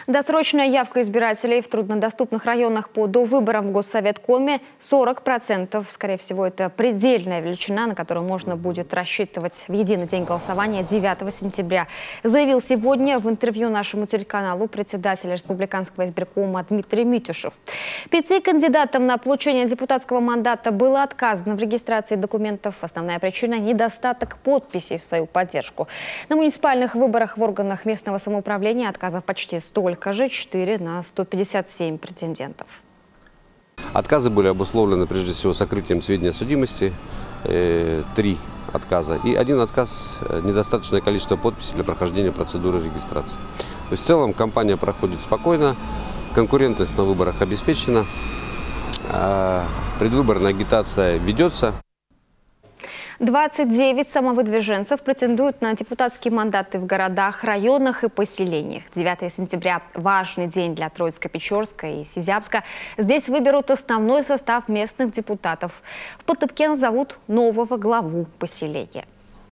Досрочная явка избирателей в труднодоступных районах по довыборам в Госсоветкоме 40%. Скорее всего, это предельная величина, на которую можно будет рассчитывать в единый день голосования 9 сентября. Заявил сегодня в интервью нашему телеканалу председатель Республиканского избиркома Дмитрий Митюшев. 5 кандидатам на получение депутатского мандата было отказано в регистрации документов. Основная причина – недостаток подписей в свою поддержку. На муниципальных выборах в органах местного самоуправления отказов почти столько же – 4 на 157 претендентов. Отказы были обусловлены прежде всего сокрытием сведений о судимости, 3 отказа, и 1 отказ – недостаточное количество подписей для прохождения процедуры регистрации. То есть в целом кампания проходит спокойно, конкурентность на выборах обеспечена, предвыборная агитация ведется. 29 самовыдвиженцев претендуют на депутатские мандаты в городах, районах и поселениях. 9 сентября – важный день для Троицко-Печорска и Сизябска. Здесь выберут основной состав местных депутатов. В Потыпкен зовут нового главу поселения.